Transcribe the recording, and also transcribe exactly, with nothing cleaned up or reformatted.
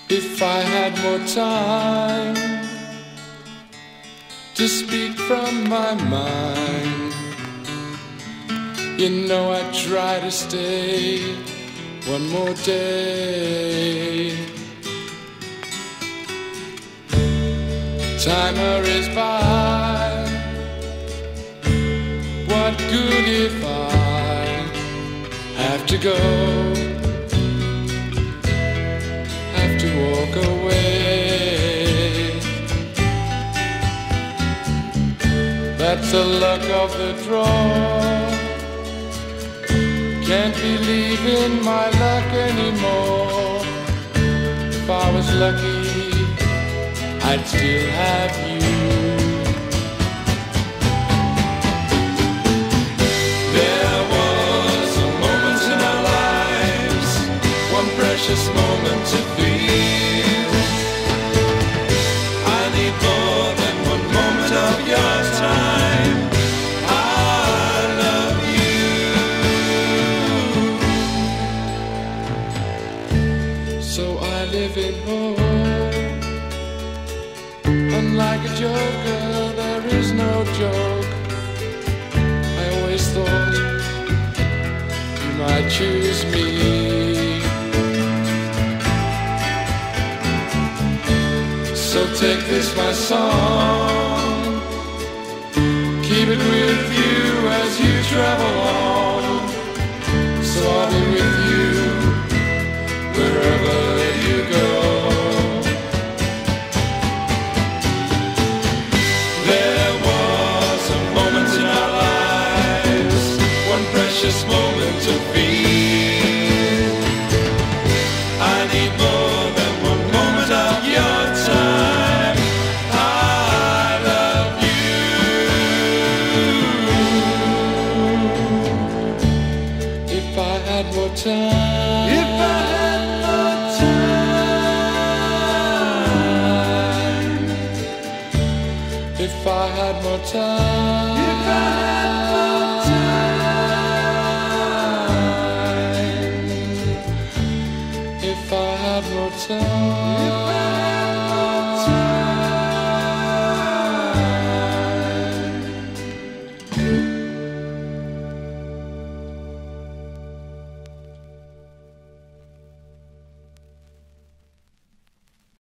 If I had more time to speak from my mind, you know I'd try to stay one more day. Time hurries by. What good if I have to go, have to walk away? That's the luck of the draw. Can't believe in my luck anymore. If I was lucky, I'd still have you. There was a moment in our lives, one precious moment to feel. I need more than one moment of your time. I love you. So I live in hope. Unlike a joker, there is no joke. I always thought you might choose me. So take this, my song, keep it with you as you travel on. So I'll be with you wherever you go. Precious moment to feel. I need more than one moment of your time. I love you. If I had more time, if I had more time, if I had more time, if I had more time. If I had more time.